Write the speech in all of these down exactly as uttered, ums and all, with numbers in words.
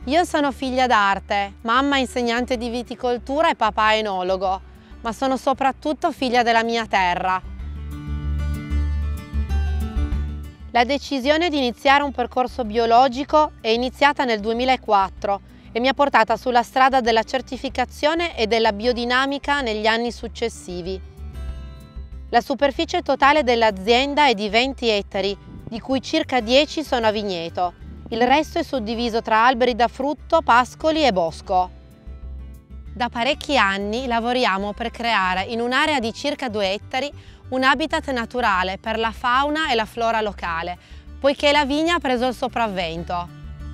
Io sono figlia d'arte, mamma insegnante di viticoltura e papà enologo, ma sono soprattutto figlia della mia terra. La decisione di iniziare un percorso biologico è iniziata nel duemilaquattro e mi ha portata sulla strada della certificazione e della biodinamica negli anni successivi. La superficie totale dell'azienda è di venti ettari, di cui circa dieci sono a vigneto. Il resto è suddiviso tra alberi da frutto, pascoli e bosco. Da parecchi anni lavoriamo per creare in un'area di circa due ettari un habitat naturale per la fauna e la flora locale, poiché la vigna ha preso il sopravvento.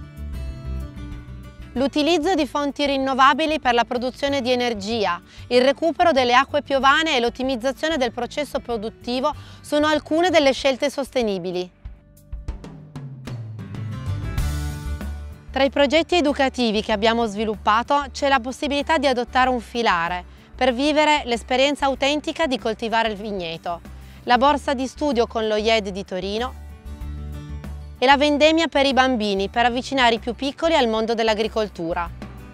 L'utilizzo di fonti rinnovabili per la produzione di energia, il recupero delle acque piovane e l'ottimizzazione del processo produttivo sono alcune delle scelte sostenibili. Tra i progetti educativi che abbiamo sviluppato c'è la possibilità di adottare un filare per vivere l'esperienza autentica di coltivare il vigneto, la borsa di studio con lo I E D di Torino e la vendemmia per i bambini per avvicinare i più piccoli al mondo dell'agricoltura.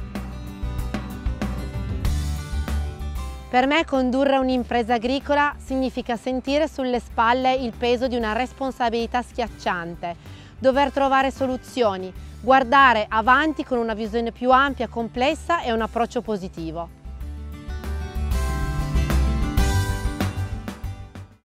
Per me condurre un'impresa agricola significa sentire sulle spalle il peso di una responsabilità schiacciante, dover trovare soluzioni, guardare avanti con una visione più ampia, complessa e un approccio positivo.